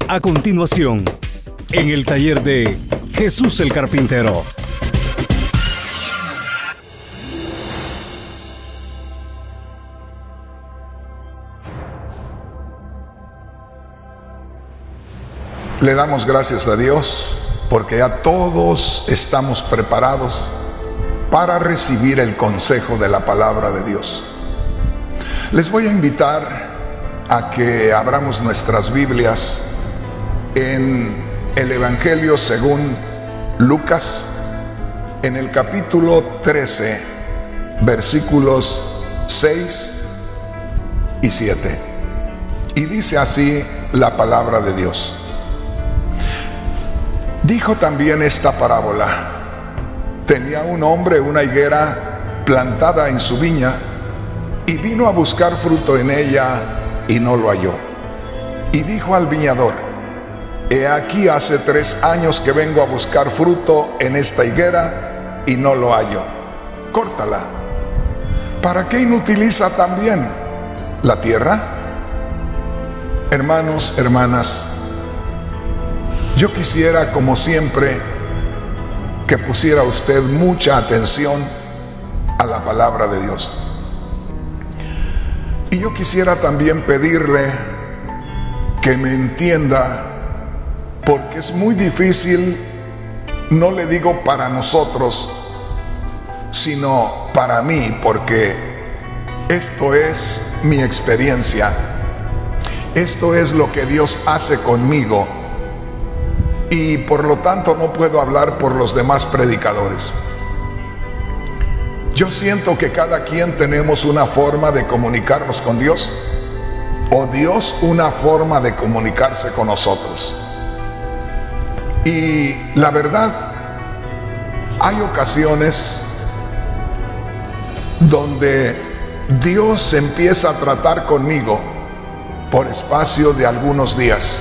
A continuación, en el taller de Jesús el Carpintero. Le damos gracias a Dios porque ya todos estamos preparados para recibir el consejo de la palabra de Dios. Les voy a invitar a que abramos nuestras Biblias en el Evangelio según Lucas, en el capítulo 13, versículos 6 y 7. Y dice así la palabra de Dios. Dijo también esta parábola: tenía un hombre una higuera plantada en su viña, y vino a buscar fruto en ella, y no lo halló. Y dijo al viñador: he aquí hace 3 años que vengo a buscar fruto en esta higuera, y no lo hallo. Córtala. ¿Para qué inutiliza también la tierra? Hermanos, hermanas, yo quisiera, como siempre, que pusiera usted mucha atención a la palabra de Dios. Y yo quisiera también pedirle que me entienda, porque es muy difícil, no le digo para nosotros, sino para mí, porque esto es mi experiencia. Esto es lo que Dios hace conmigo. Y por lo tanto no puedo hablar por los demás predicadores. Yo siento que cada quien tenemos una forma de comunicarnos con Dios, o Dios una forma de comunicarse con nosotros. Y la verdad, hay ocasiones donde Dios empieza a tratar conmigo por espacio de algunos días.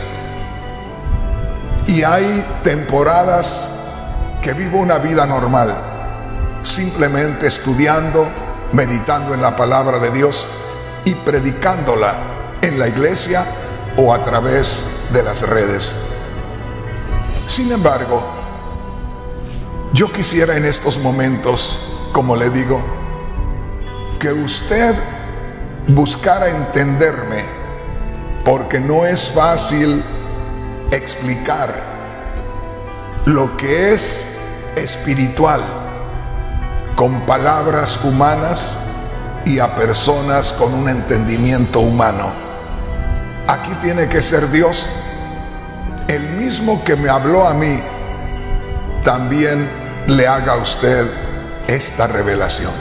Y hay temporadas que vivo una vida normal, simplemente estudiando, meditando en la palabra de Dios y predicándola en la iglesia o a través de las redes. Sin embargo, yo quisiera en estos momentos, como le digo, que usted buscara entenderme, porque no es fácil explicar lo que es espiritual con palabras humanas y a personas con un entendimiento humano. Aquí tiene que ser Dios, el mismo que me habló a mí, también le haga a usted esta revelación.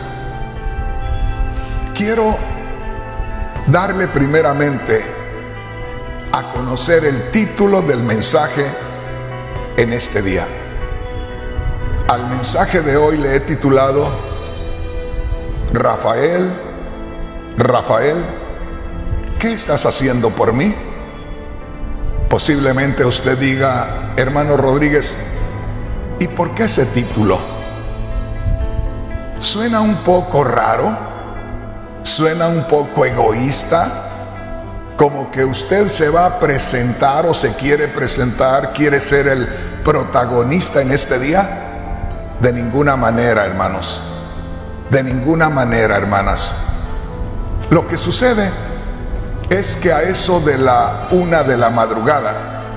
Quiero darle primeramente a conocer el título del mensaje en este día. Al mensaje de hoy le he titulado: Rafael, Rafael, ¿qué estás haciendo por mí? Posiblemente usted diga: hermano Rodríguez, ¿y por qué ese título? Suena un poco raro, suena un poco egoísta, como que usted se va a presentar o se quiere presentar, quiere ser el protagonista en este día. De ninguna manera, hermanos, de ninguna manera, hermanas. Lo que sucede es que a eso de la 1 de la madrugada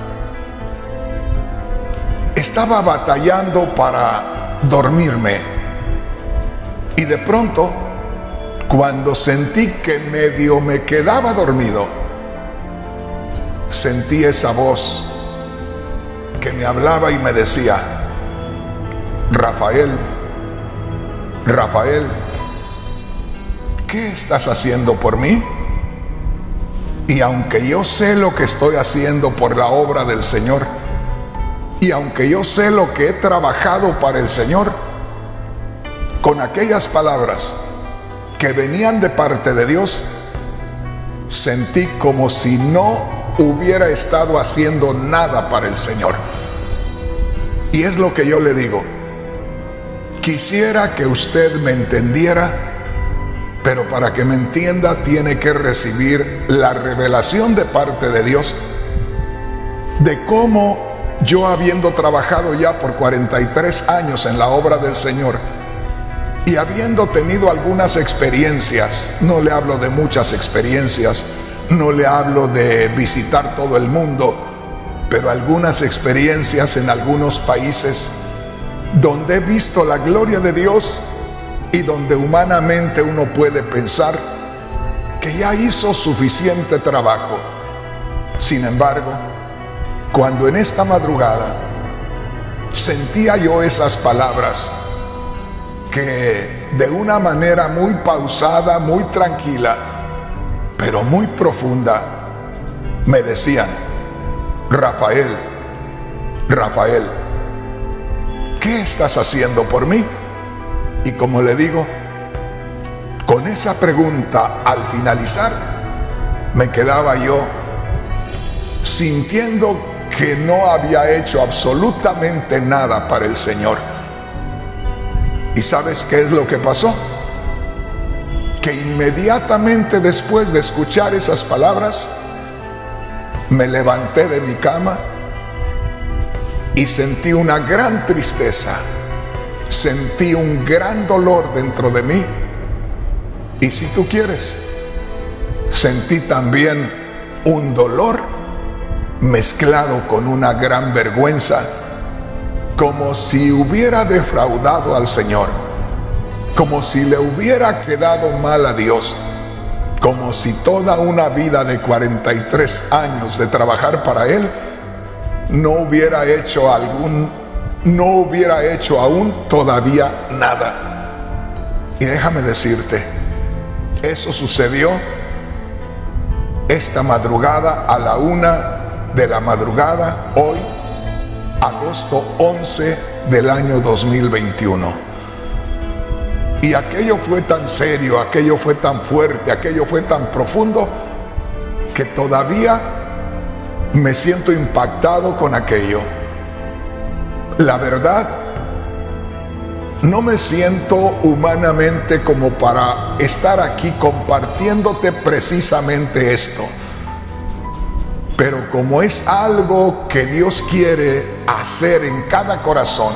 estaba batallando para dormirme, y de pronto, cuando sentí que medio me quedaba dormido, sentí esa voz que me hablaba y me decía: Rafael, Rafael, ¿qué estás haciendo por mí? Y aunque yo sé lo que estoy haciendo por la obra del Señor, y aunque yo sé lo que he trabajado para el Señor, con aquellas palabras que venían de parte de Dios, sentí como si no hubiera estado haciendo nada para el Señor. Y es lo que yo le digo. Quisiera que usted me entendiera, pero para que me entienda tiene que recibir la revelación de parte de Dios de cómo yo, habiendo trabajado ya por 43 años en la obra del Señor y habiendo tenido algunas experiencias, no le hablo de muchas experiencias, no le hablo de visitar todo el mundo, pero algunas experiencias en algunos países donde he visto la gloria de Dios y donde humanamente uno puede pensar que ya hizo suficiente trabajo. Sin embargo, cuando en esta madrugada sentía yo esas palabras que de una manera muy pausada, muy tranquila, pero muy profunda, me decían: Rafael, Rafael, ¿qué estás haciendo por mí? Y como le digo, con esa pregunta al finalizar, me quedaba yo sintiendo que no había hecho absolutamente nada para el Señor. ¿Y sabes qué es lo que pasó? Que inmediatamente después de escuchar esas palabras, me levanté de mi cama y sentí una gran tristeza, sentí un gran dolor dentro de mí, y si tú quieres, sentí también un dolor mezclado con una gran vergüenza, como si hubiera defraudado al Señor, como si le hubiera quedado mal a Dios, como si toda una vida de 43 años de trabajar para Él no hubiera hecho aún todavía nada. Y déjame decirte, eso sucedió esta madrugada a la 1 de la madrugada, hoy, agosto 11 del año 2021. Y aquello fue tan serio, aquello fue tan fuerte, aquello fue tan profundo, que todavía me siento impactado con aquello. La verdad, no me siento humanamente como para estar aquí compartiéndote precisamente esto. Pero como es algo que Dios quiere hacer en cada corazón,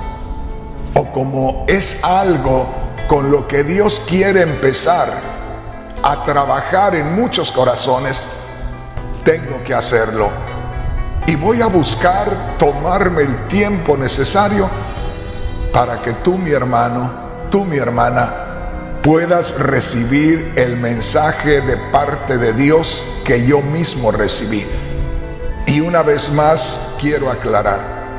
o como es algo con lo que Dios quiere empezar a trabajar en muchos corazones, tengo que hacerlo. Y voy a buscar tomarme el tiempo necesario para que tú, mi hermano, tú, mi hermana, puedas recibir el mensaje de parte de Dios que yo mismo recibí. Y una vez más quiero aclarar,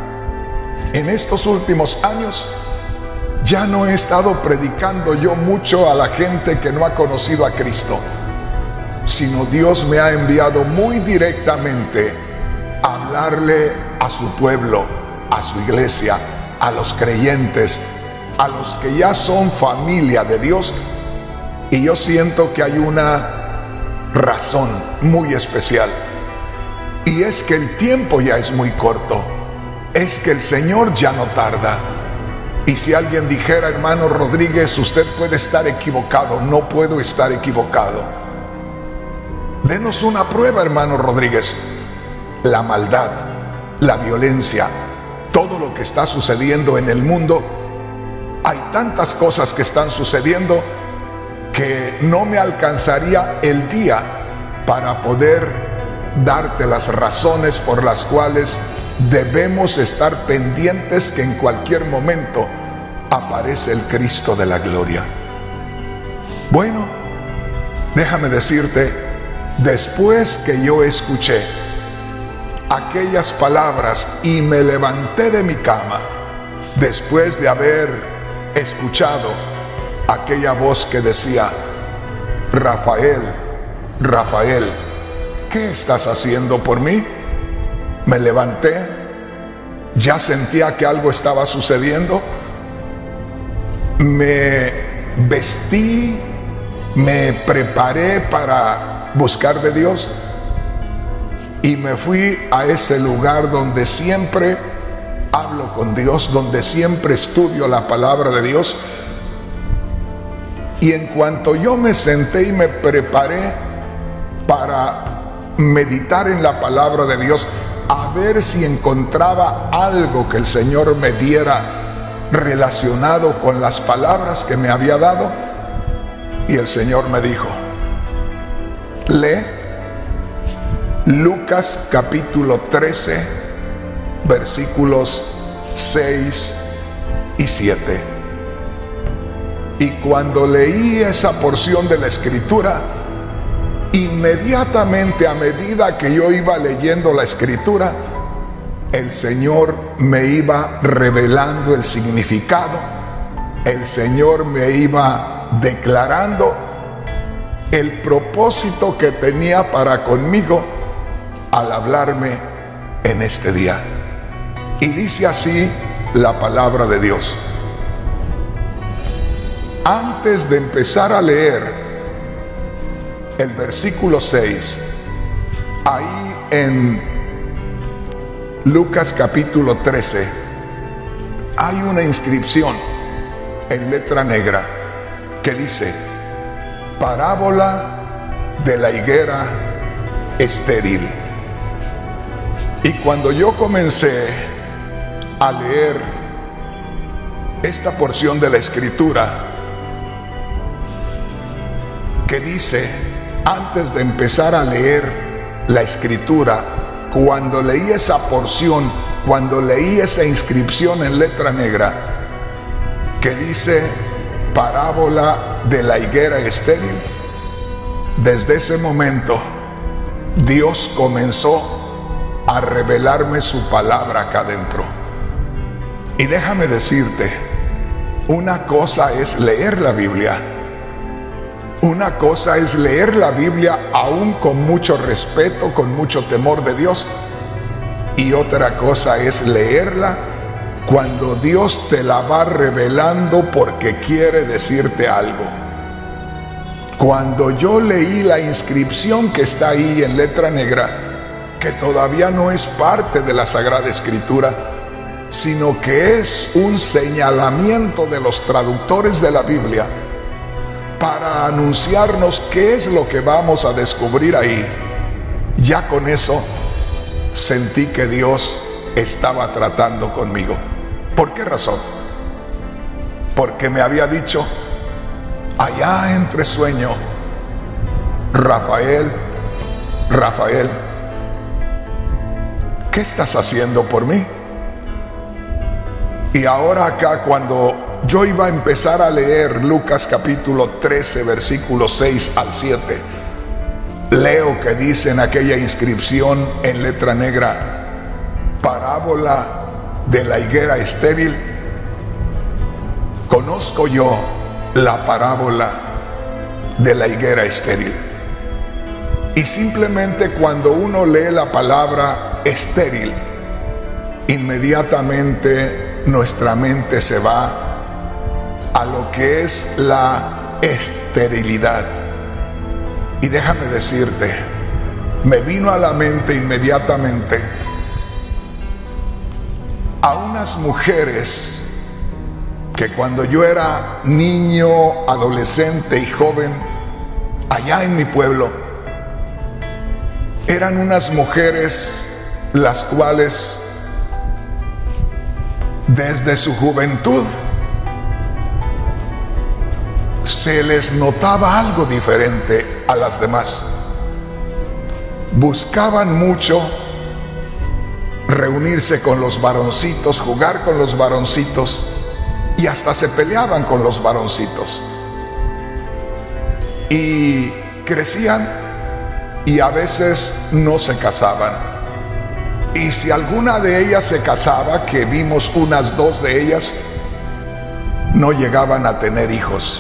en estos últimos años ya no he estado predicando yo mucho a la gente que no ha conocido a Cristo, sino Dios me ha enviado muy directamente a hablarle a su pueblo, a su iglesia, a los creyentes, a los que ya son familia de Dios. Y yo siento que hay una razón muy especial, y es que el tiempo ya es muy corto, es que el Señor ya no tarda. Y si alguien dijera: hermano Rodríguez, usted puede estar equivocado, no puedo estar equivocado. Denos una prueba, hermano Rodríguez. La maldad, la violencia, todo lo que está sucediendo en el mundo, hay tantas cosas que están sucediendo que no me alcanzaría el día para poder darte las razones por las cuales debemos estar pendientes que en cualquier momento aparece el Cristo de la gloria. Bueno, déjame decirte, después que yo escuché aquellas palabras y me levanté de mi cama, después de haber escuchado aquella voz que decía: Rafael, Rafael, ¿qué estás haciendo por mí? Me levanté, ya sentía que algo estaba sucediendo, me vestí, me preparé para buscar de Dios y me fui a ese lugar donde siempre hablo con Dios, donde siempre estudio la palabra de Dios. Y en cuanto yo me senté y me preparé para meditar en la palabra de Dios, a ver si encontraba algo que el Señor me diera relacionado con las palabras que me había dado. Y el Señor me dijo: lee Lucas capítulo 13, versículos 6 y 7. Y cuando leí esa porción de la Escritura, inmediatamente, a medida que yo iba leyendo la Escritura, el Señor me iba revelando el significado, el Señor me iba declarando el propósito que tenía para conmigo al hablarme en este día. Y dice así la palabra de Dios. Antes de empezar a leer el versículo 6, ahí en Lucas capítulo 13, hay una inscripción en letra negra que dice: parábola de la higuera estéril. Y cuando yo comencé a leer esta porción de la Escritura que dice, antes de empezar a leer la Escritura, cuando leí esa porción, cuando leí esa inscripción en letra negra que dice parábola de la higuera estéril, desde ese momento Dios comenzó a revelarme su palabra acá adentro. Y déjame decirte, una cosa es leer la Biblia, una cosa es leer la Biblia aún con mucho respeto, con mucho temor de Dios, y otra cosa es leerla cuando Dios te la va revelando porque quiere decirte algo. Cuando yo leí la inscripción que está ahí en letra negra, que todavía no es parte de la Sagrada Escritura, sino que es un señalamiento de los traductores de la Biblia para anunciarnos qué es lo que vamos a descubrir ahí, ya con eso sentí que Dios estaba tratando conmigo. ¿Por qué razón? Porque me había dicho allá entre sueño: Rafael, ¿qué estás haciendo por mí? Y ahora acá, cuando yo iba a empezar a leer Lucas capítulo 13, versículos 6 al 7, leo que dice en aquella inscripción en letra negra: parábola de la higuera estéril. Conozco yo la parábola de la higuera estéril. Y simplemente cuando uno lee la palabra estéril, inmediatamente nuestra mente se va a lo que es la esterilidad. Y déjame decirte, me vino a la mente inmediatamente a unas mujeres que cuando yo era niño, adolescente y joven, allá en mi pueblo, eran unas mujeres las cuales desde su juventud se les notaba algo diferente a las demás. Buscaban mucho reunirse con los varoncitos, jugar con los varoncitos, y hasta se peleaban con los varoncitos. Y crecían y a veces no se casaban. Y si alguna de ellas se casaba, que vimos unas 2 de ellas, no llegaban a tener hijos.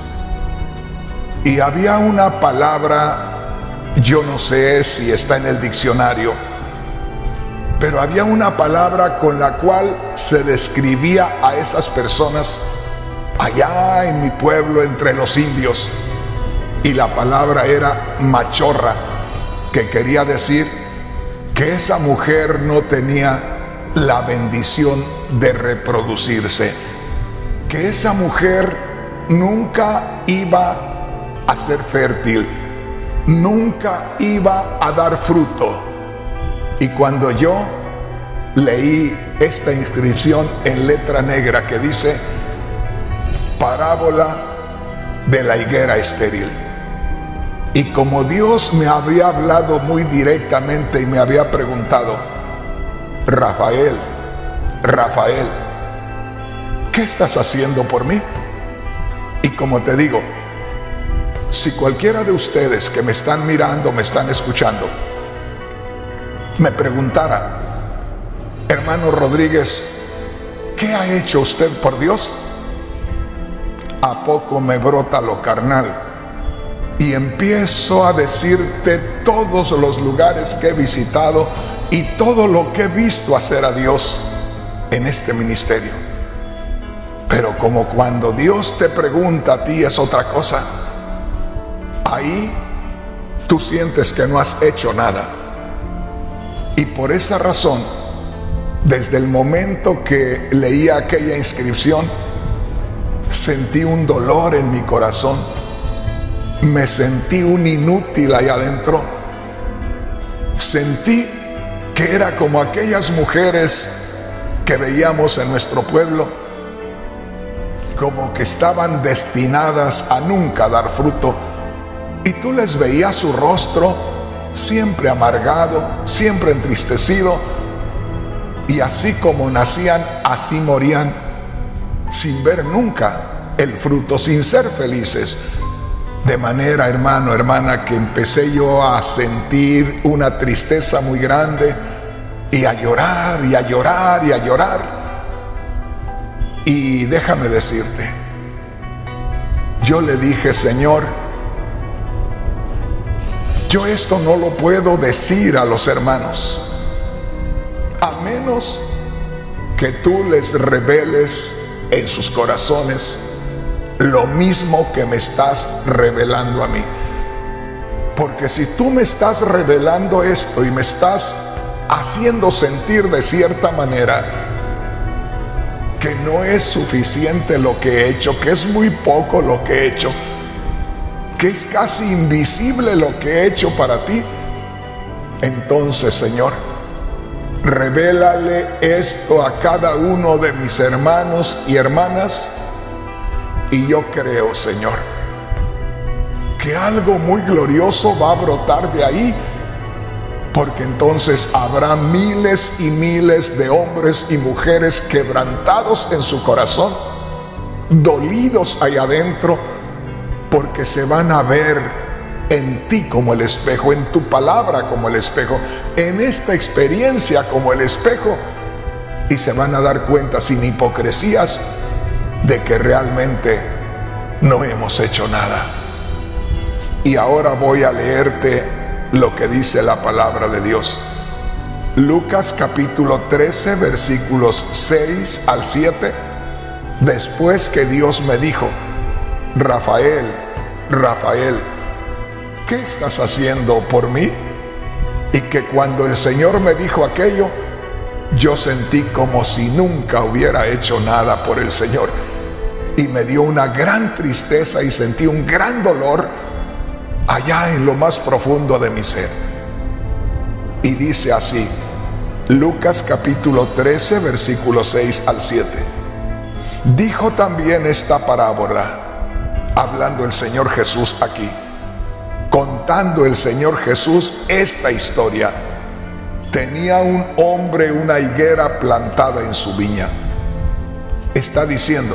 Y había una palabra, yo no sé si está en el diccionario, pero había una palabra con la cual se describía a esas personas allá en mi pueblo, entre los indios, y la palabra era machorra, que quería decir que esa mujer no tenía la bendición de reproducirse, que esa mujer nunca iba a ser fértil, nunca iba a dar fruto, Y cuando yo leí esta inscripción en letra negra que dice parábola de la higuera estéril, y como Dios me había hablado muy directamente y me había preguntado: Rafael, Rafael, ¿qué estás haciendo por mí? Y como te digo, si cualquiera de ustedes que me están mirando, me están escuchando, me preguntara: hermano Rodríguez, ¿qué ha hecho usted por Dios? ¿A poco me brota lo carnal? Y empiezo a decirte todos los lugares que he visitado y todo lo que he visto hacer a Dios en este ministerio. Pero como cuando Dios te pregunta a ti es otra cosa, ahí tú sientes que no has hecho nada. Y por esa razón, desde el momento que leí aquella inscripción, sentí un dolor en mi corazón. Me sentí un inútil ahí adentro. Sentí que era como aquellas mujeres que veíamos en nuestro pueblo, como que estaban destinadas a nunca dar fruto. Y tú les veías su rostro siempre amargado, siempre entristecido. Y así como nacían, así morían, sin ver nunca el fruto, sin ser felices. De manera, hermano, hermana, que empecé yo a sentir una tristeza muy grande y a llorar y a llorar y a llorar. Y déjame decirte, yo le dije: Señor, yo esto no lo puedo decir a los hermanos, a menos que tú les reveles en sus corazones lo mismo que me estás revelando a mí. Porque si tú me estás revelando esto y me estás haciendo sentir de cierta manera que no es suficiente lo que he hecho, que es muy poco lo que he hecho, que es casi invisible lo que he hecho para ti, entonces, Señor, revélale esto a cada uno de mis hermanos y hermanas. Y yo creo, Señor, que algo muy glorioso va a brotar de ahí, porque entonces habrá miles y miles de hombres y mujeres quebrantados en su corazón, dolidos ahí adentro, porque se van a ver en ti como el espejo, en tu palabra como el espejo, en esta experiencia como el espejo, y se van a dar cuenta sin hipocresías de que realmente no hemos hecho nada. Y ahora voy a leerte lo que dice la palabra de Dios. Lucas capítulo 13, versículos 6 al 7. Después que Dios me dijo: Rafael, Rafael, ¿qué estás haciendo por mí? Y que cuando el Señor me dijo aquello, yo sentí como si nunca hubiera hecho nada por el Señor. Y me dio una gran tristeza y sentí un gran dolor allá en lo más profundo de mi ser. Y dice así, Lucas capítulo 13, versículos 6 al 7. Dijo también esta parábola, hablando el Señor Jesús aquí, contando el Señor Jesús esta historia. Tenía un hombre una higuera plantada en su viña. Está diciendo,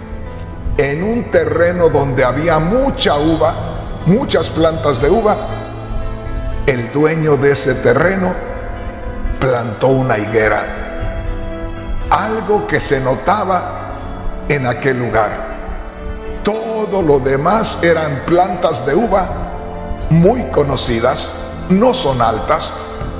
en un terreno donde había mucha uva, muchas plantas de uva, el dueño de ese terreno plantó una higuera. Algo que se notaba en aquel lugar. Todo lo demás eran plantas de uva muy conocidas, no son altas,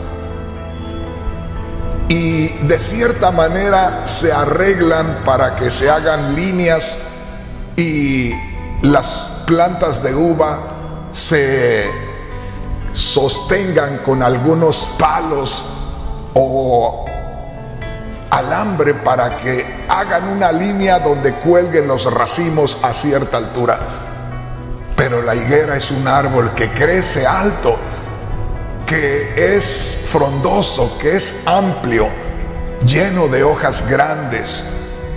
y de cierta manera se arreglan para que se hagan líneas y las plantas de uva se sostengan con algunos palos o alambre para que hagan una línea donde cuelguen los racimos a cierta altura. Pero la higuera es un árbol que crece alto que es frondoso, que es amplio, lleno de hojas grandes,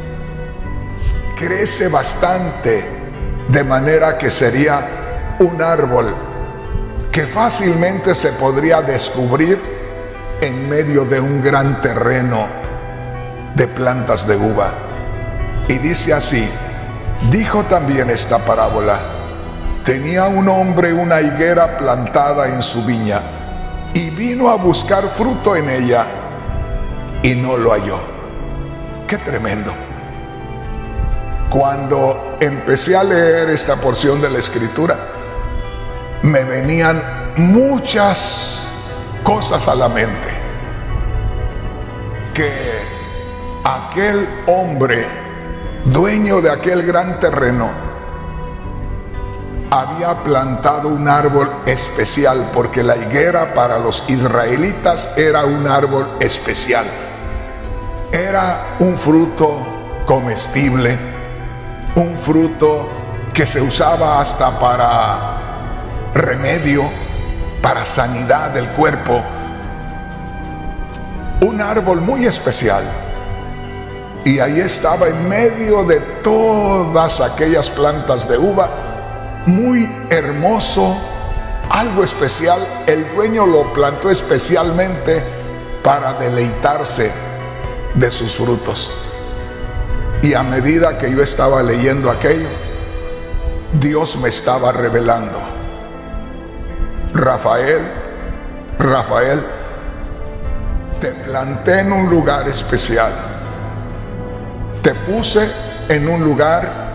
crece bastante, de manera que sería un árbol que fácilmente se podría descubrir en medio de un gran terreno de plantas de uva. Y dice así: dijo también esta parábola: tenía un hombre una higuera plantada en su viña, y vino a buscar fruto en ella, y no lo halló. ¡Qué tremendo! Cuando empecé a leer esta porción de la Escritura, me venían muchas cosas a la mente. Que aquel hombre, dueño de aquel gran terreno, había plantado un árbol especial, porque la higuera para los israelitas era un árbol especial. Era un fruto comestible, un fruto que se usaba hasta para remedio, para sanidad del cuerpo. Un árbol muy especial. Y ahí estaba en medio de todas aquellas plantas de uva, muy hermoso, algo especial. El dueño lo plantó especialmente para deleitarse de sus frutos. Y a medida que yo estaba leyendo aquello, Dios me estaba revelando: Rafael, Rafael, te planté en un lugar especial. Te puse en un lugar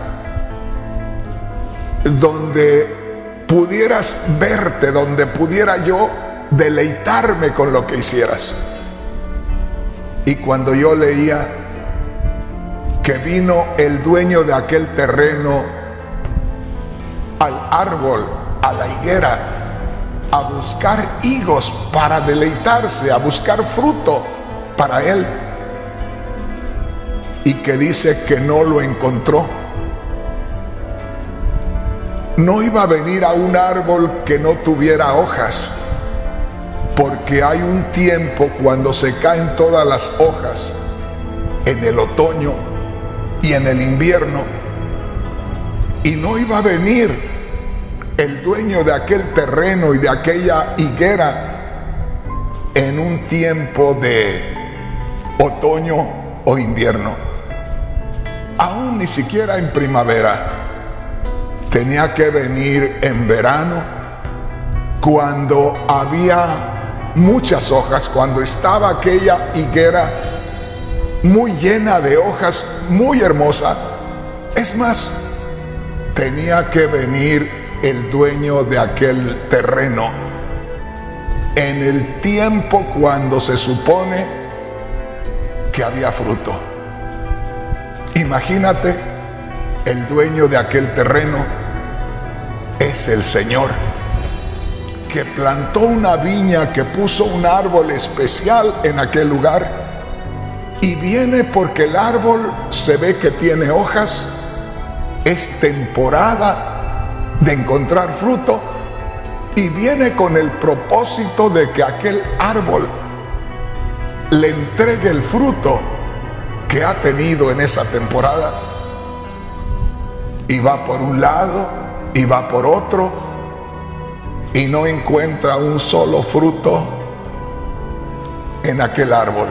donde pudieras verte, donde pudiera yo deleitarme con lo que hicieras. Y cuando yo leía que vino el dueño de aquel terreno al árbol, a la higuera, a buscar higos para deleitarse, a buscar fruto para él, y que dice que no lo encontró. No iba a venir a un árbol que no tuviera hojas, porque hay un tiempo cuando se caen todas las hojas, en el otoño y en el invierno. Y no iba a venir el dueño de aquel terreno y de aquella higuera en un tiempo de otoño o invierno, aún ni siquiera en primavera. Tenía que venir en verano, cuando había muchas hojas, cuando estaba aquella higuera muy llena de hojas, muy hermosa. Es más, tenía que venir el dueño de aquel terreno en el tiempo cuando se supone que había fruto. Imagínate, el dueño de aquel terreno es el Señor, que plantó una viña, que puso un árbol especial en aquel lugar, y viene porque el árbol se ve que tiene hojas, es temporada de encontrar fruto, y viene con el propósito de que aquel árbol le entregue el fruto que ha tenido en esa temporada. Y va por un lado y va por otro, y no encuentra un solo fruto en aquel árbol,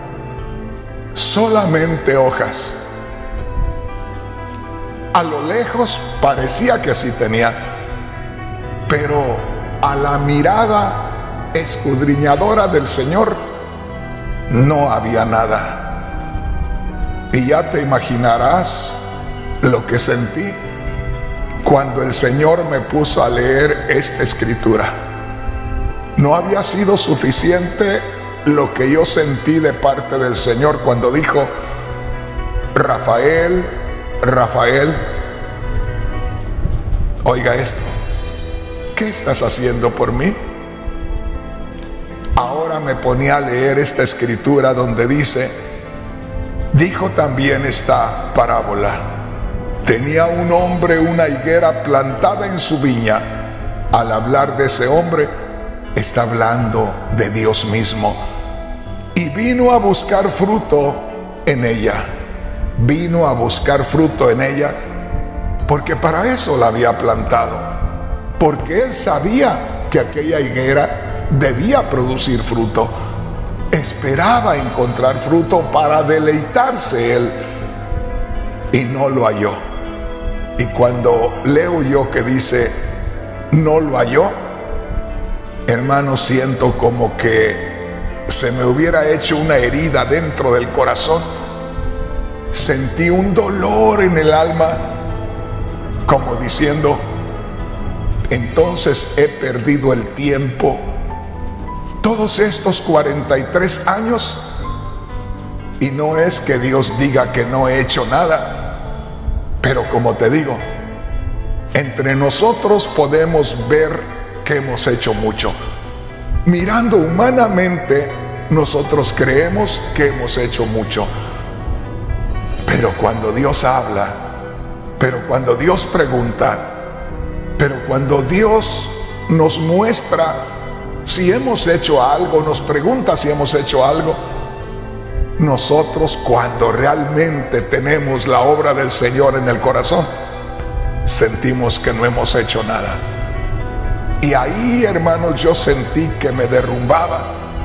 solamente hojas. A lo lejos parecía que sí tenía, pero a la mirada escudriñadora del Señor no había nada. Y ya te imaginarás lo que sentí cuando el Señor me puso a leer esta escritura. No había sido suficiente lo que yo sentí de parte del Señor cuando dijo: Rafael, Rafael, oiga esto, ¿qué estás haciendo por mí? Ahora me ponía a leer esta escritura donde dice: dijo también esta parábola: tenía un hombre una higuera plantada en su viña. Al hablar de ese hombre, está hablando de Dios mismo. Y vino a buscar fruto en ella. Vino a buscar fruto en ella porque para eso la había plantado. Porque él sabía que aquella higuera debía producir fruto. Esperaba encontrar fruto para deleitarse él. Y no lo halló. Y cuando leo yo que dice, no lo halló, hermano, siento como que se me hubiera hecho una herida dentro del corazón. Sentí un dolor en el alma, como diciendo, entonces he perdido el tiempo, todos estos 43 años, y no es que Dios diga que no he hecho nada, pero como te digo, entre nosotros podemos ver que hemos hecho mucho. Mirando humanamente, nosotros creemos que hemos hecho mucho. Pero cuando Dios habla, pero cuando Dios pregunta, pero cuando Dios nos muestra si hemos hecho algo, nos pregunta si hemos hecho algo, nosotros cuando realmente tenemos la obra del Señor en el corazón, sentimos que no hemos hecho nada. Y ahí, hermanos, yo sentí que me derrumbaba.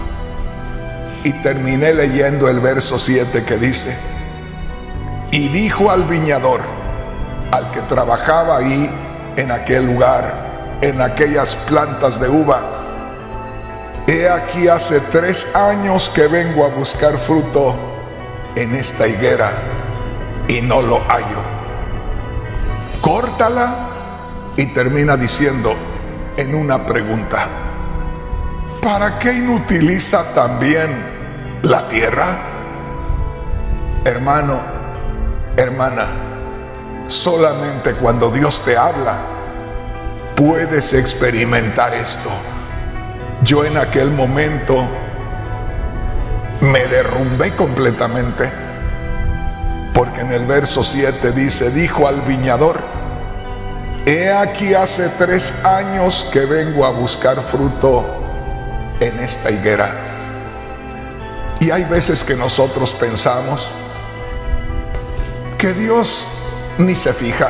Y terminé leyendo el verso 7 que dice, y dijo al viñador, al que trabajaba ahí en aquel lugar, en aquellas plantas de uva, he aquí hace 3 años que vengo a buscar fruto en esta higuera y no lo hallo. Córtala. Y termina diciendo en una pregunta, ¿para qué inutiliza también la tierra? Hermano, hermana, solamente cuando Dios te habla puedes experimentar esto. Yo en aquel momento me derrumbé completamente, porque en el verso 7 dice, dijo al viñador, he aquí hace 3 años que vengo a buscar fruto en esta higuera. Y hay veces que nosotros pensamos que Dios ni se fija,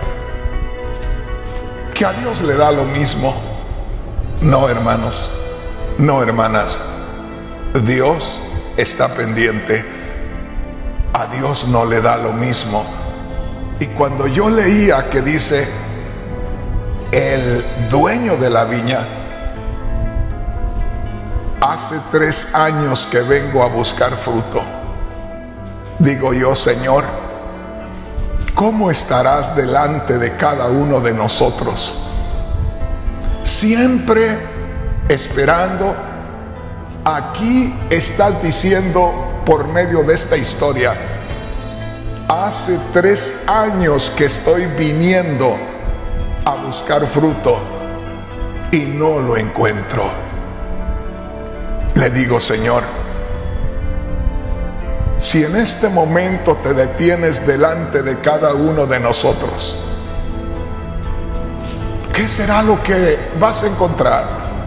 que a Dios le da lo mismo. No, hermanos, no, hermanas, Dios está pendiente. A Dios no le da lo mismo. Y cuando yo leía que dice, el dueño de la viña, hace 3 años que vengo a buscar fruto, digo yo, Señor, ¿cómo estarás delante de cada uno de nosotros? Siempre esperando. Aquí estás diciendo por medio de esta historia, hace 3 años que estoy viniendo a buscar fruto y no lo encuentro. Le digo, Señor, si en este momento te detienes delante de cada uno de nosotros, ¿qué será lo que vas a encontrar?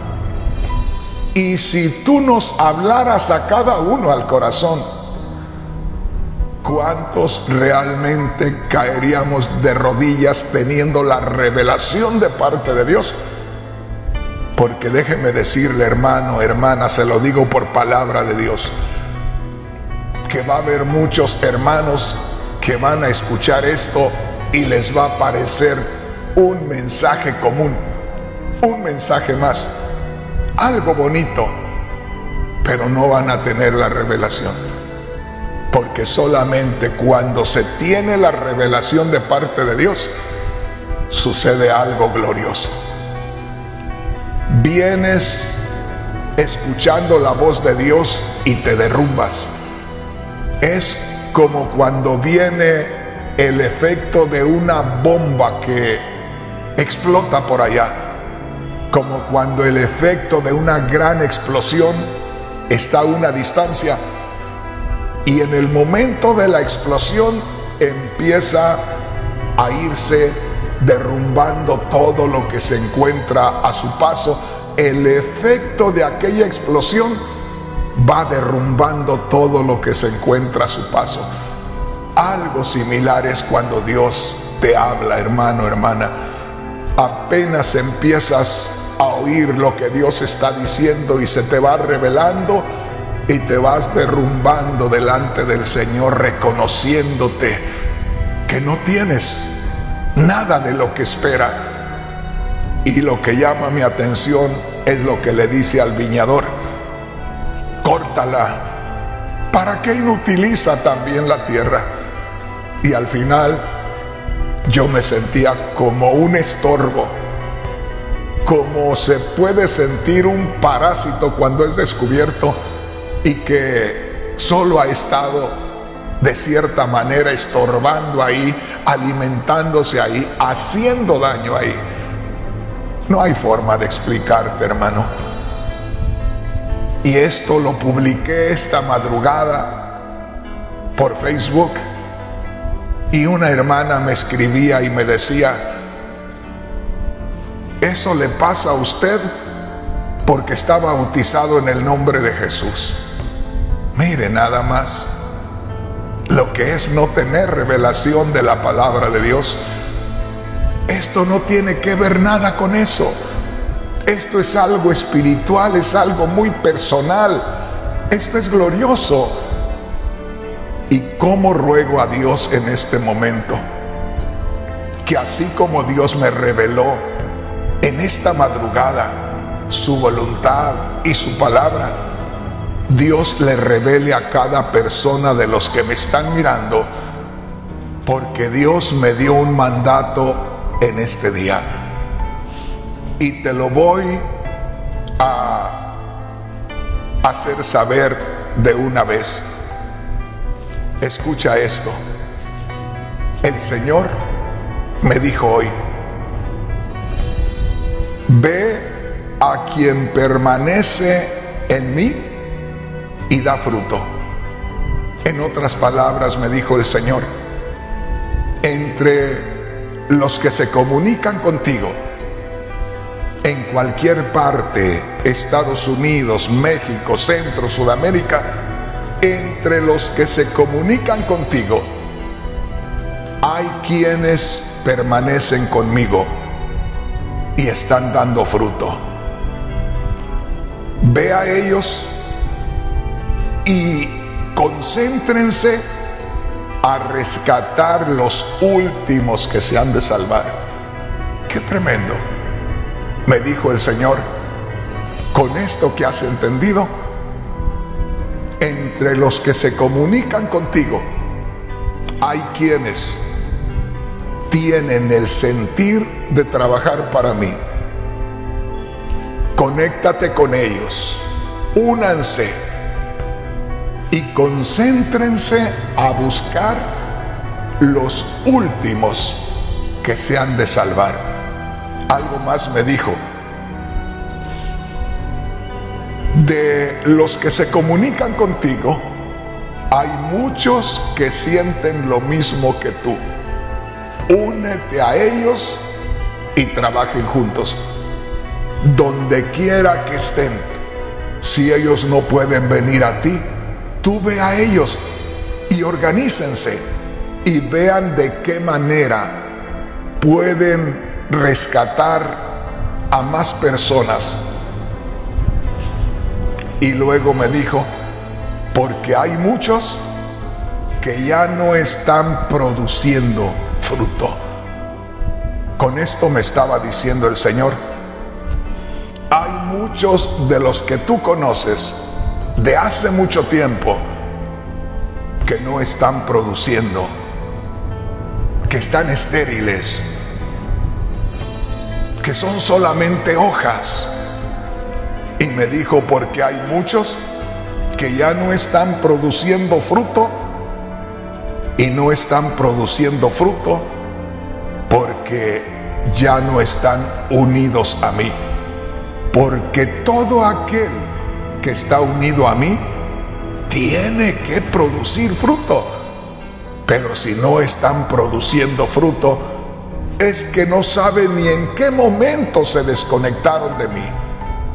Y si tú nos hablaras a cada uno al corazón, ¿cuántos realmente caeríamos de rodillas teniendo la revelación de parte de Dios? Porque déjeme decirle, hermano, hermana, se lo digo por palabra de Dios, que va a haber muchos hermanos que van a escuchar esto y les va a parecer un mensaje común, un mensaje más, algo bonito, pero no van a tener la revelación. Porque solamente cuando se tiene la revelación de parte de Dios, sucede algo glorioso. Vienes escuchando la voz de Dios y te derrumbas. Es como cuando viene el efecto de una bomba que explota por allá, como cuando el efecto de una gran explosión está a una distancia y en el momento de la explosión empieza a irse derrumbando todo lo que se encuentra a su paso el efecto de aquella explosión va derrumbando todo lo que se encuentra a su paso. Algo similar es cuando Dios te habla, hermano, hermana. Apenas empiezas a oír lo que Dios está diciendo y se te va revelando y te vas derrumbando delante del Señor, reconociéndote que no tienes nada de lo que espera. Y lo que llama mi atención es lo que le dice al viñador: córtala. ¿Para qué inutiliza también la tierra? Y al final yo me sentía como un estorbo, como se puede sentir un parásito cuando es descubierto y que solo ha estado de cierta manera estorbando ahí, alimentándose ahí, haciendo daño ahí. No hay forma de explicarte, hermano. Y esto lo publiqué esta madrugada por Facebook, y una hermana me escribía y me decía: eso le pasa a usted porque está bautizado en el nombre de Jesús. Mire nada más lo que es no tener revelación de la palabra de Dios. Esto no tiene que ver nada con eso. Esto es algo espiritual, es algo muy personal. Esto es glorioso. Y cómo ruego a Dios en este momento que así como Dios me reveló en esta madrugada su voluntad y su palabra, Dios le revele a cada persona de los que me están mirando, porque Dios me dio un mandato en este día. Y te lo voy a hacer saber de una vez. Escucha esto. El Señor me dijo hoy: ve a quien permanece en mí y da fruto. En otras palabras, me dijo el Señor, entre los que se comunican contigo en cualquier parte, Estados Unidos, México, Centro, Sudamérica, entre los que se comunican contigo, hay quienes permanecen conmigo y están dando fruto. Ve a ellos y concéntrense a rescatar los últimos que se han de salvar. ¡Qué tremendo! Me dijo el Señor: con esto que has entendido, entre los que se comunican contigo hay quienes tienen el sentir de trabajar para mí. Conéctate con ellos, únanse y concéntrense a buscar los últimos que se han de salvar. Algo más me dijo: de los que se comunican contigo, hay muchos que sienten lo mismo que tú. Únete a ellos y trabajen juntos. Donde quiera que estén, si ellos no pueden venir a ti, tú ve a ellos y organícense y vean de qué manera pueden rescatar a más personas. Y luego me dijo: porque hay muchos que ya no están produciendo fruto. Con esto me estaba diciendo el Señor: hay muchos de los que tú conoces de hace mucho tiempo que no están produciendo, que están estériles, que son solamente hojas. Y me dijo: porque hay muchos que ya no están produciendo fruto, y no están produciendo fruto porque ya no están unidos a mí. Porque todo aquel que está unido a mí tiene que producir fruto. Pero si no están produciendo fruto, es que no saben ni en qué momento se desconectaron de mí.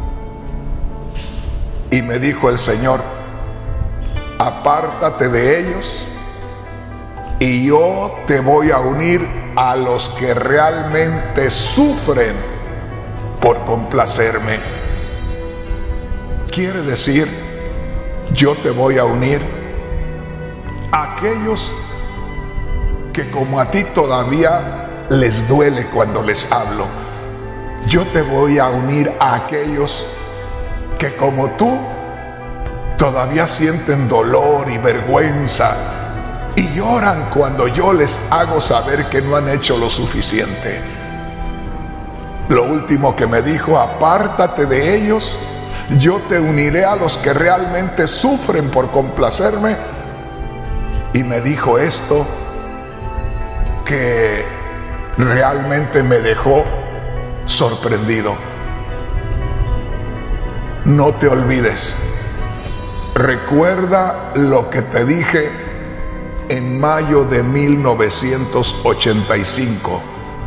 me dijo el Señor: apártate de ellos y yo te voy a unir a los que realmente sufren por complacerme. Quiere decir, yo te voy a unir a aquellos que como a ti todavía les duele cuando les hablo. Yo te voy a unir a aquellos que como tú todavía sienten dolor y vergüenza y lloran cuando yo les hago saber que no han hecho lo suficiente. Lo último que me dijo: apártate de ellos, yo te uniré a los que realmente sufren por complacerme. Y me dijo esto que realmente me dejó sorprendido. No te olvides, recuerda lo que te dije en mayo de 1985.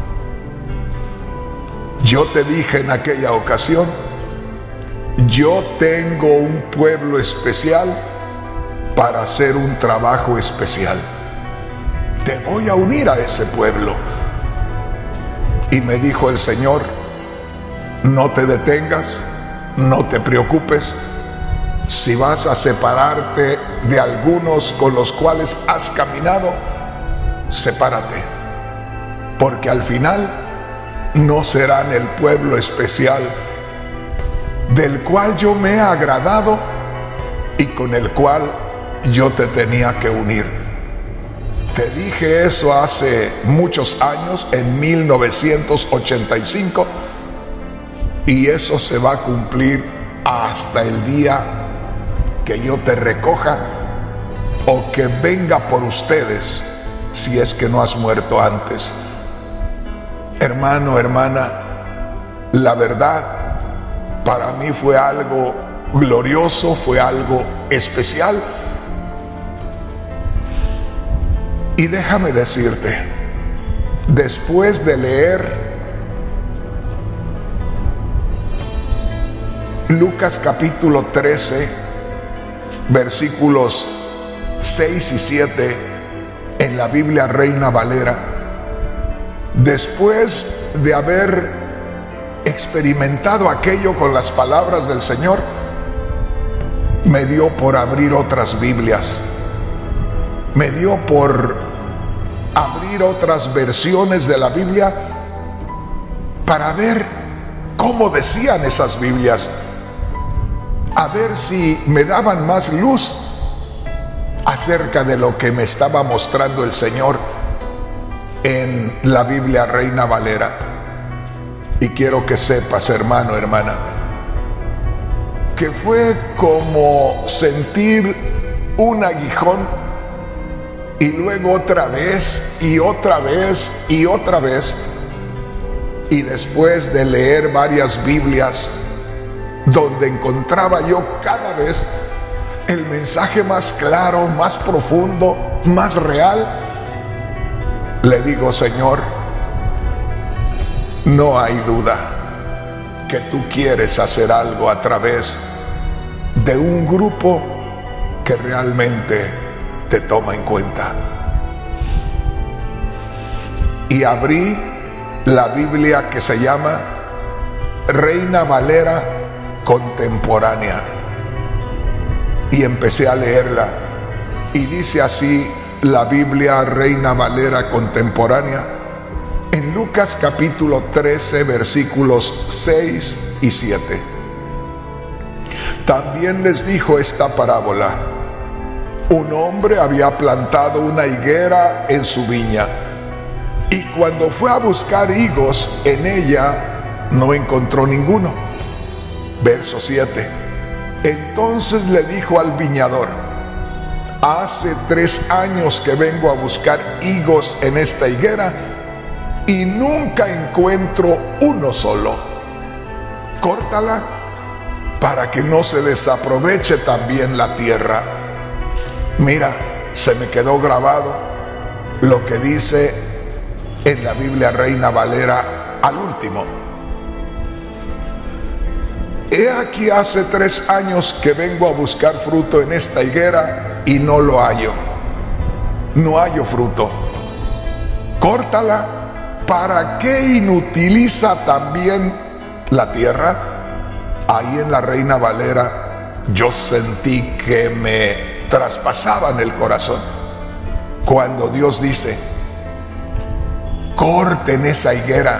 Yo te dije en aquella ocasión: yo tengo un pueblo especial para hacer un trabajo especial. Te voy a unir a ese pueblo. Y me dijo el Señor: no te detengas, no te preocupes. Si vas a separarte de algunos con los cuales has caminado, sepárate, porque al final no serán el pueblo especial del cual yo me he agradado y con el cual yo te tenía que unir. Te dije eso hace muchos años, en 1985, y eso se va a cumplir hasta el día que yo te recoja o que venga por ustedes, si es que no has muerto antes. Hermano, hermana, la verdad para mí fue algo glorioso, fue algo especial. Y déjame decirte, después de leer Lucas capítulo 13, versículos 6 y 7 en la Biblia Reina Valera, después de haber experimentado aquello con las palabras del Señor, me dio por abrir otras Biblias, me dio por abrir otras versiones de la Biblia para ver cómo decían esas Biblias, a ver si me daban más luz acerca de lo que me estaba mostrando el Señor en la Biblia Reina Valera. Y quiero que sepas, hermano, hermana, que fue como sentir un aguijón y luego otra vez y otra vez y otra vez. Y después de leer varias Biblias donde encontraba yo cada vez el mensaje más claro, más profundo, más real, le digo: Señor, no hay duda que tú quieres hacer algo a través de un grupo que realmente te toma en cuenta. Y abrí la Biblia que se llama Reina Valera Contemporánea y empecé a leerla, y dice así la Biblia Reina Valera Contemporánea en Lucas capítulo 13 versículos 6 y 7. También les dijo esta parábola: un hombre había plantado una higuera en su viña, y cuando fue a buscar higos en ella, no encontró ninguno. Verso 7. Entonces le dijo al viñador: hace 3 años que vengo a buscar higos en esta higuera y nunca encuentro uno solo. Córtala para que no se desaproveche también la tierra. Mira, se me quedó grabado lo que dice en la Biblia Reina Valera al último. He aquí hace 3 años que vengo a buscar fruto en esta higuera y no lo hallo. No hallo fruto. Córtala. ¿Para qué inutiliza también la tierra? Ahí en la Reina Valera yo sentí que me traspasaban el corazón cuando Dios dice: corten esa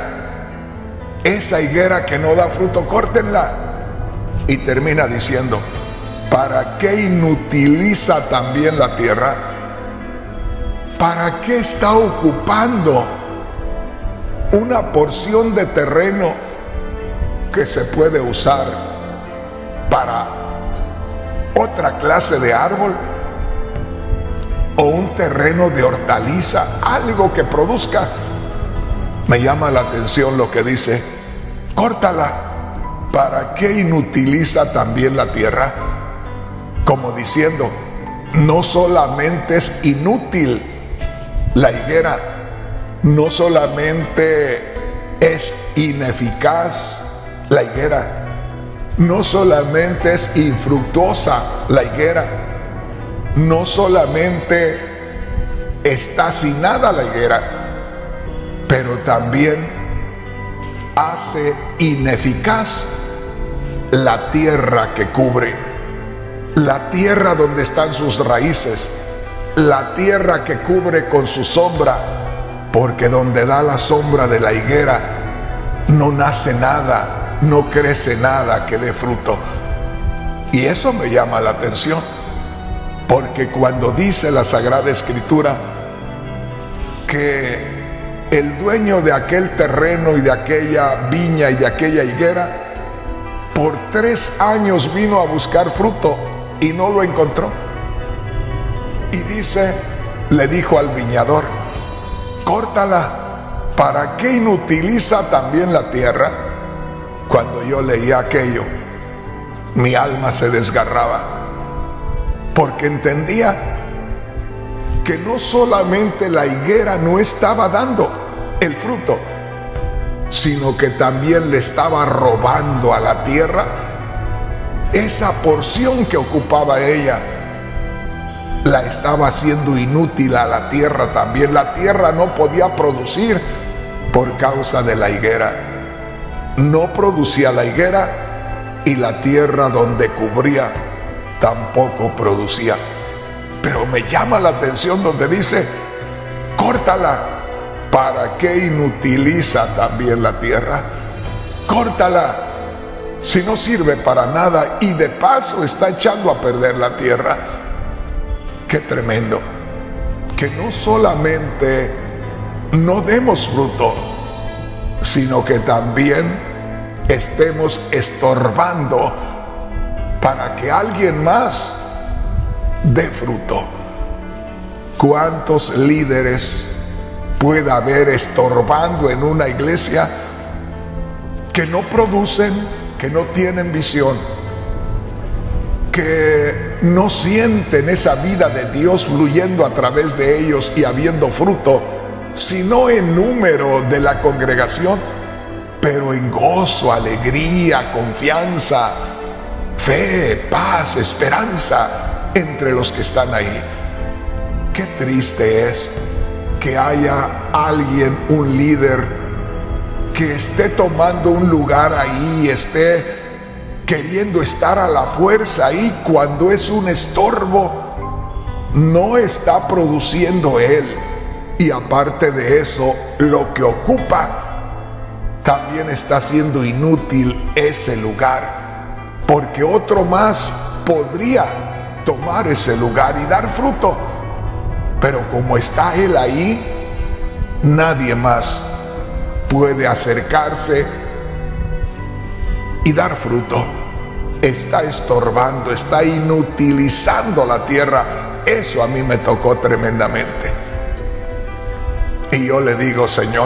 higuera que no da fruto, córtenla. Y termina diciendo: ¿para qué inutiliza también la tierra? ¿Para qué está ocupando una porción de terreno que se puede usar para otra clase de árbol o un terreno de hortaliza, algo que produzca? Me llama la atención lo que dice: córtala. ¿Para qué inutiliza también la tierra? Como diciendo, no solamente es inútil la higuera, no solamente es ineficaz la higuera, no solamente es infructuosa la higuera, no solamente está sin nada la higuera, pero también hace ineficaz la tierra que cubre, la tierra donde están sus raíces, la tierra que cubre con su sombra, porque donde da la sombra de la higuera no nace nada, no crece nada que dé fruto. Y eso me llama la atención, porque cuando dice la Sagrada Escritura que el dueño de aquel terreno y de aquella viña y de aquella higuera por 3 años vino a buscar fruto y no lo encontró, y dice, le dijo al viñador: córtala. ¿Para qué inutiliza también la tierra? Cuando yo leía aquello, mi alma se desgarraba, porque entendía que no solamente la higuera no estaba dando el fruto, sino que también le estaba robando a la tierra esa porción que ocupaba ella. La estaba haciendo inútil a la tierra también. La tierra no podía producir por causa de la higuera. No producía la higuera, y la tierra donde cubría tampoco producía. Pero me llama la atención donde dice: córtala. ¿Para qué inutiliza también la tierra? Córtala. Si no sirve para nada y de paso está echando a perder la tierra. Qué tremendo que no solamente no demos fruto, sino que también estemos estorbando para que alguien más dé fruto. ¿Cuántos líderes puede haber estorbando en una iglesia que no producen, que no tienen visión, que no sienten esa vida de Dios fluyendo a través de ellos y habiendo fruto, sino en número de la congregación, pero en gozo, alegría, confianza, fe, paz, esperanza entre los que están ahí? Qué triste es que haya alguien, un líder, que esté tomando un lugar ahí, esté queriendo estar a la fuerza ahí, cuando es un estorbo, no está produciendo él. Y aparte de eso, lo que ocupa también está haciendo inútil ese lugar, porque otro más podría tomar ese lugar y dar fruto. Pero como está él ahí, nadie más puede acercarse y dar fruto. Está estorbando, está inutilizando la tierra. Eso a mí me tocó tremendamente. Y yo le digo: Señor,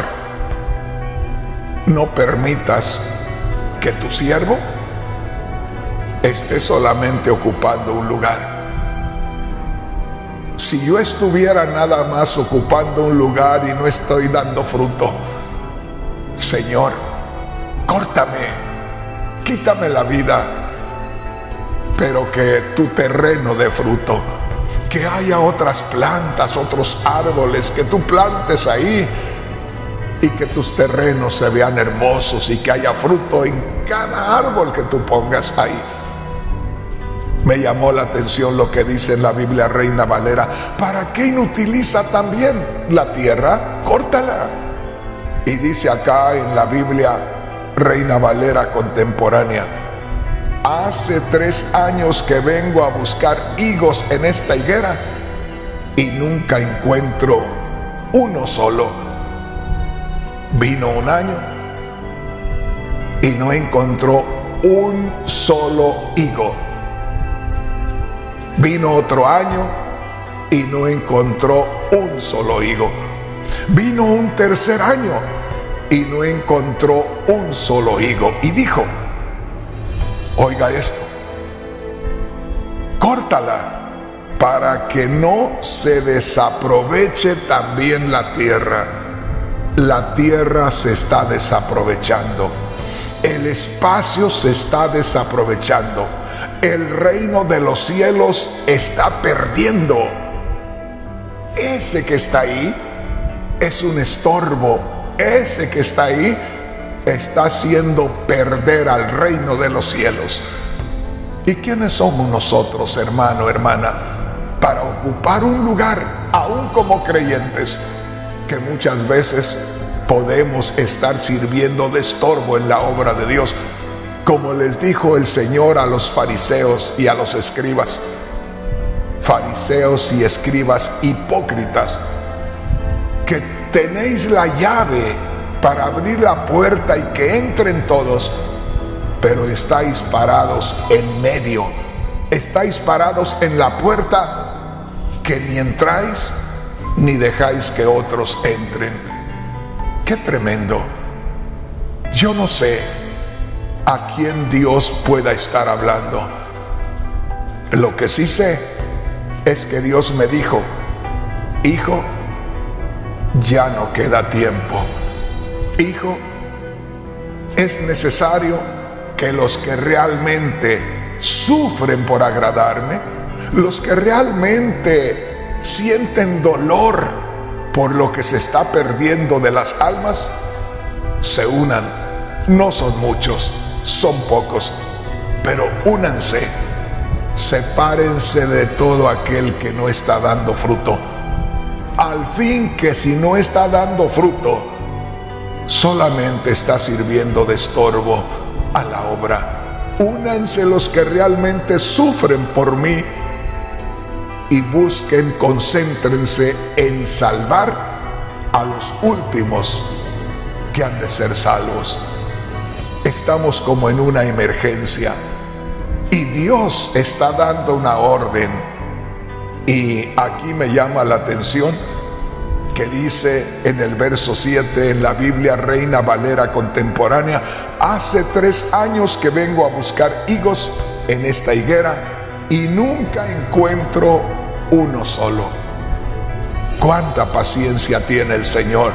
no permitas que tu siervo esté solamente ocupando un lugar. Si yo estuviera nada más ocupando un lugar y no estoy dando fruto, Señor, córtame, quítame la vida, pero que tu terreno dé fruto, que haya otras plantas, otros árboles que tú plantes ahí y que tus terrenos se vean hermosos y que haya fruto en cada árbol que tú pongas ahí. Me llamó la atención lo que dice en la Biblia Reina Valera: ¿para qué inutiliza también la tierra? Córtala. Y dice acá en la Biblia Reina Valera contemporánea: hace 3 años que vengo a buscar higos en esta higuera y nunca encuentro uno solo. Vino un año y no encontró un solo higo. Vino otro año y no encontró un solo higo. Vino un tercer año y no encontró un solo higo. Y dijo: oiga esto, córtala para que no se desaproveche también la tierra. La tierra se está desaprovechando. El espacio se está desaprovechando. El reino de los cielos está perdiendo. Ese que está ahí es un estorbo. Ese que está ahí está haciendo perder al reino de los cielos. ¿Y quiénes somos nosotros, hermano, hermana, para ocupar un lugar, aún como creyentes, que muchas veces podemos estar sirviendo de estorbo en la obra de Dios? Como les dijo el Señor a los fariseos y a los escribas: fariseos y escribas hipócritas, que tenéis la llave para abrir la puerta y que entren todos, pero estáis parados en medio, estáis parados en la puerta, que ni entráis ni dejáis que otros entren. ¡Qué tremendo! Yo no sé a quién Dios pueda estar hablando. Lo que sí sé es que Dios me dijo: hijo, ya no queda tiempo. Hijo, es necesario que los que realmente sufren por agradarme, los que realmente sienten dolor por lo que se está perdiendo de las almas, se unan. No son muchos, son pocos, pero únanse, sepárense de todo aquel que no está dando fruto, al fin que si no está dando fruto, solamente está sirviendo de estorbo a la obra. Únanse los que realmente sufren por mí y busquen, concéntrense en salvar a los últimos que han de ser salvos. Estamos como en una emergencia y Dios está dando una orden. Y aquí me llama la atención que dice en el verso 7 en la Biblia Reina Valera contemporánea: hace 3 años que vengo a buscar higos en esta higuera y nunca encuentro uno solo. Cuánta paciencia tiene el Señor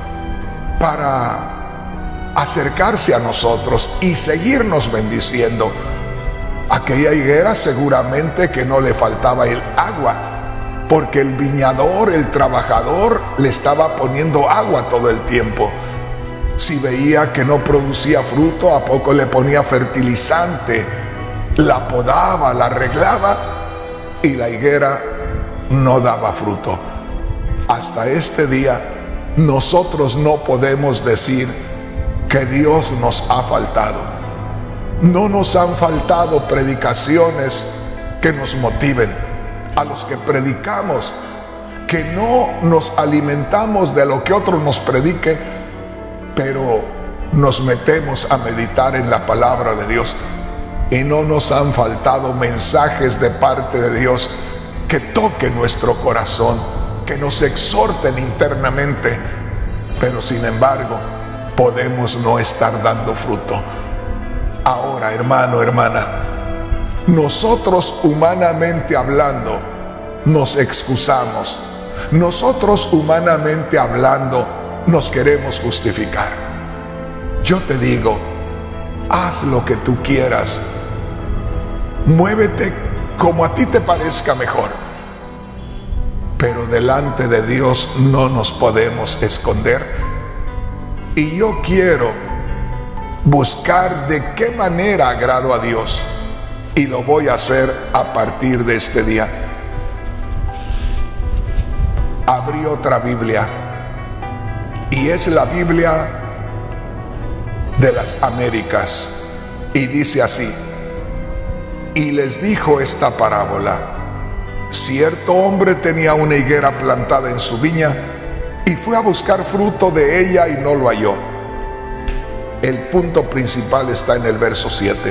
para acercarse a nosotros y seguirnos bendiciendo. Aquella higuera seguramente que no le faltaba el agua, porque el viñador, el trabajador, le estaba poniendo agua todo el tiempo. Si veía que no producía fruto, a poco le ponía fertilizante, la podaba, la arreglaba, y la higuera no daba fruto. Hasta este día nosotros no podemos decir que Dios nos ha faltado. No nos han faltado predicaciones que nos motiven. A los que predicamos, que no nos alimentamos de lo que otro nos predique, pero nos metemos a meditar en la palabra de Dios. Y no nos han faltado mensajes de parte de Dios que toquen nuestro corazón, que nos exhorten internamente, pero sin embargo podemos no estar dando fruto. Ahora, hermano, hermana, nosotros humanamente hablando nos excusamos. Nosotros humanamente hablando nos queremos justificar. Yo te digo, haz lo que tú quieras, muévete como a ti te parezca mejor, pero delante de Dios no nos podemos esconder. Y yo quiero buscar de qué manera agrado a Dios, y lo voy a hacer a partir de este día. Abrí otra Biblia, y es la Biblia de las Américas, y dice así: y les dijo esta parábola: cierto hombre tenía una higuera plantada en su viña, y fue a buscar fruto de ella y no lo halló. El punto principal está en el verso 7.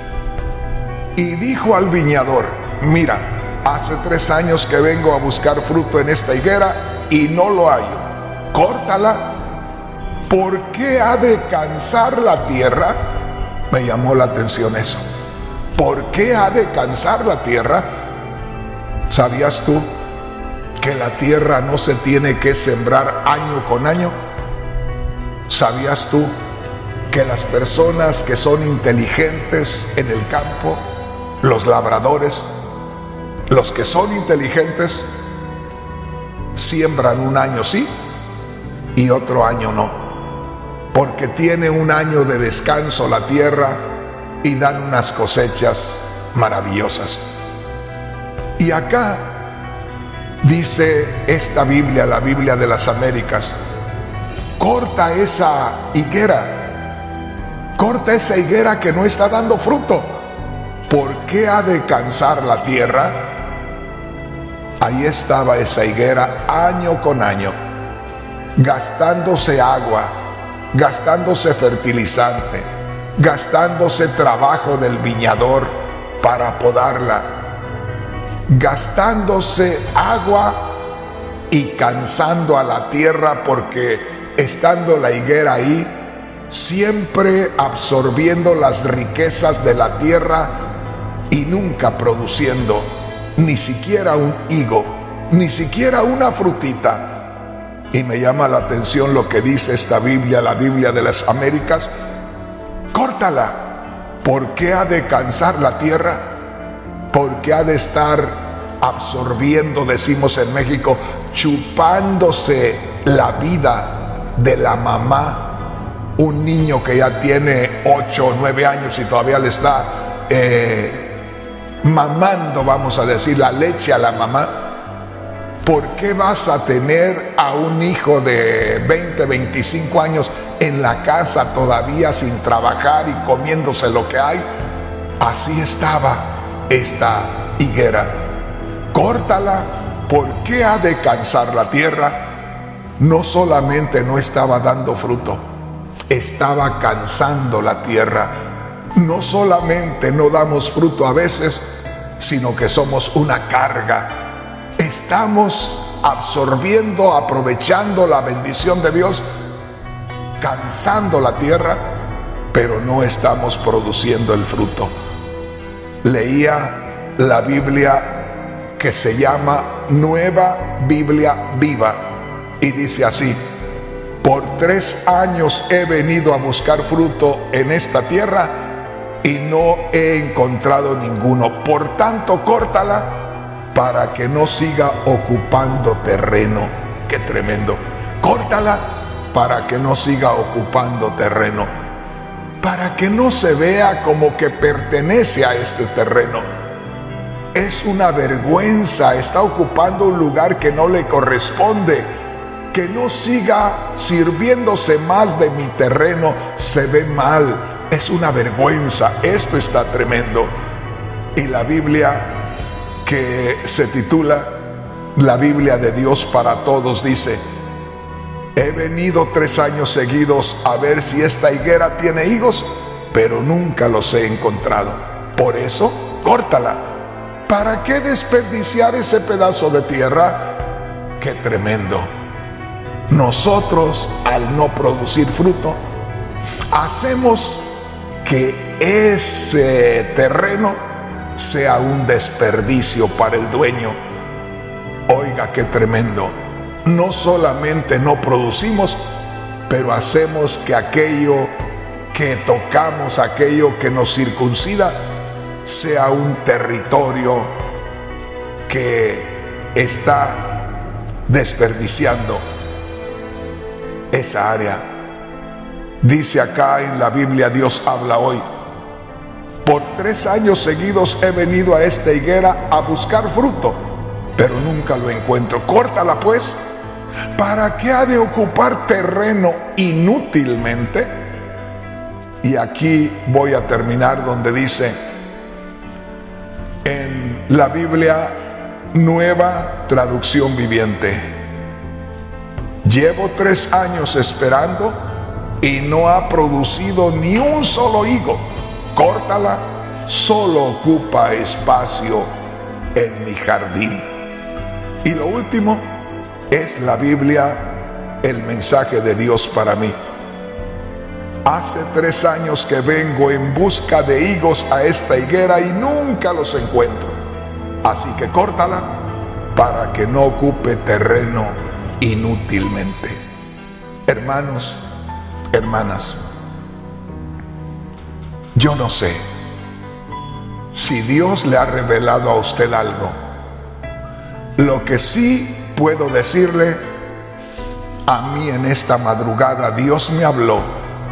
Y dijo al viñador: mira, hace 3 años que vengo a buscar fruto en esta higuera y no lo hallo. Córtala. ¿Por qué ha de cansar la tierra? Me llamó la atención eso. ¿Por qué ha de cansar la tierra? ¿Sabías tú que la tierra no se tiene que sembrar año con año? ¿Sabías tú que las personas que son inteligentes en el campo, los labradores, los que son inteligentes, siembran un año sí y otro año no? Porque tiene un año de descanso la tierra y dan unas cosechas maravillosas. Y acá dice esta Biblia, la Biblia de las Américas: corta esa higuera, corta esa higuera que no está dando fruto. ¿Por qué ha de cansar la tierra? Ahí estaba esa higuera año con año, gastándose agua, gastándose fertilizante, gastándose trabajo del viñador para podarla, gastándose agua y cansando a la tierra, porque estando la higuera ahí, siempre absorbiendo las riquezas de la tierra y nunca produciendo ni siquiera un higo, ni siquiera una frutita. Y me llama la atención lo que dice esta Biblia, la Biblia de las Américas: córtala. ¿Por qué ha de cansar la tierra? ¿Por qué ha de estar absorbiendo, decimos en México, chupándose la vida de la mamá? Un niño que ya tiene 8 o 9 años y todavía le está mamando, vamos a decir, la leche a la mamá. ¿Por qué vas a tener a un hijo de 20, 25 años en la casa todavía sin trabajar y comiéndose lo que hay? Así estaba esta higuera. Córtala. ¿Por qué ha de cansar la tierra? No solamente no estaba dando fruto, estaba cansando la tierra. No solamente no damos fruto a veces, sino que somos una carga. Estamos absorbiendo, aprovechando la bendición de Dios, cansando la tierra, pero no estamos produciendo el fruto. Leía la Biblia que se llama Nueva Biblia Viva y dice así: por 3 años he venido a buscar fruto en esta tierra y no he encontrado ninguno. Por tanto, córtala para que no siga ocupando terreno. ¡Qué tremendo! Córtala para que no siga ocupando terreno, para que no se vea como que pertenece a este terreno. Es una vergüenza, está ocupando un lugar que no le corresponde. Que no siga sirviéndose más de mi terreno, se ve mal, es una vergüenza. Esto está tremendo. Y la Biblia, que se titula La Biblia de Dios para Todos, dice: he venido 3 años seguidos a ver si esta higuera tiene higos, pero nunca los he encontrado. Por eso, córtala. ¿Para qué desperdiciar ese pedazo de tierra? ¡Qué tremendo! Nosotros, al no producir fruto, hacemos que ese terreno sea un desperdicio para el dueño. Oiga, qué tremendo. No solamente no producimos, pero hacemos que aquello que tocamos aquello que nos circuncida sea un territorio que está desperdiciando esa área. Dice acá en la Biblia, Dios habla hoy: por 3 años seguidos he venido a esta higuera a buscar fruto, pero nunca lo encuentro. Córtala pues. ¿Para qué ha de ocupar terreno inútilmente? Y aquí voy a terminar donde dice en la Biblia Nueva Traducción Viviente: llevo 3 años esperando y no ha producido ni un solo higo. Córtala, solo ocupa espacio en mi jardín. Y lo último es la Biblia, el mensaje de Dios para mí. Hace 3 años que vengo en busca de higos a esta higuera y nunca los encuentro. Así que córtala para que no ocupe terreno inútilmente. Hermanos, hermanas, yo no sé si Dios le ha revelado a usted algo. Lo que sí puedo decirle, a mí en esta madrugada Dios me habló.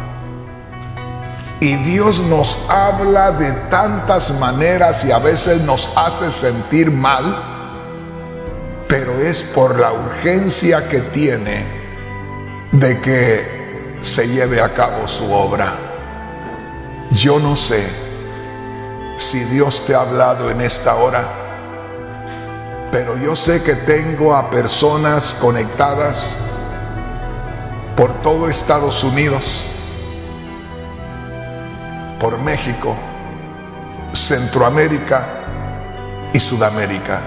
Y Dios nos habla de tantas maneras y a veces nos hace sentir mal, pero es por la urgencia que tiene de que se lleve a cabo su obra. Yo no sé si Dios te ha hablado en esta hora, pero yo sé que tengo a personas conectadas por todo Estados Unidos, por México, Centroamérica y Sudamérica.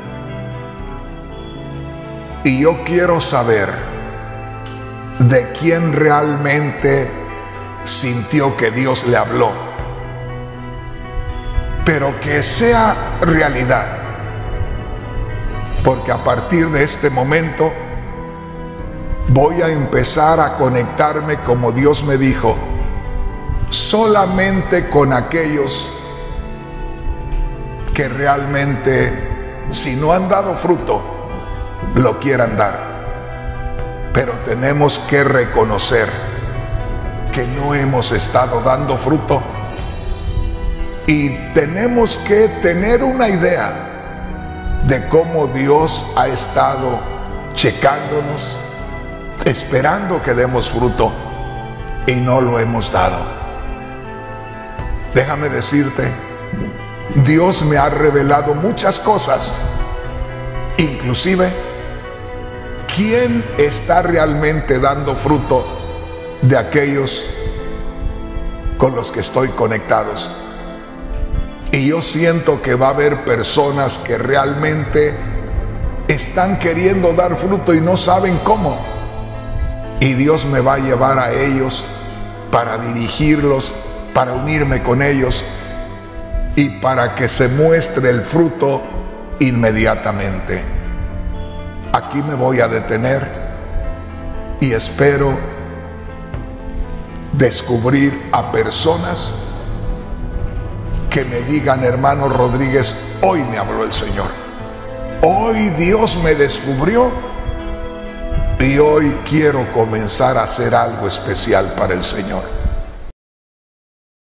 Y yo quiero saber de quién realmente sintió que Dios le habló, pero que sea realidad, porque a partir de este momento voy a empezar a conectarme, como Dios me dijo, solamente con aquellos que realmente, si no han dado fruto, lo quieran dar. Pero tenemos que reconocer que no hemos estado dando fruto y tenemos que tener una idea de cómo Dios ha estado checándonos, esperando que demos fruto y no lo hemos dado. Déjame decirte, Dios me ha revelado muchas cosas, inclusive quién está realmente dando fruto de aquellos con los que estoy conectados. Y yo siento que va a haber personas que realmente están queriendo dar fruto y no saben cómo. Y Dios me va a llevar a ellos para dirigirlos, para unirme con ellos y para que se muestre el fruto inmediatamente. Aquí me voy a detener y espero descubrir a personas que me digan: hermano Rodríguez, hoy me habló el Señor, hoy Dios me descubrió y hoy quiero comenzar a hacer algo especial para el Señor.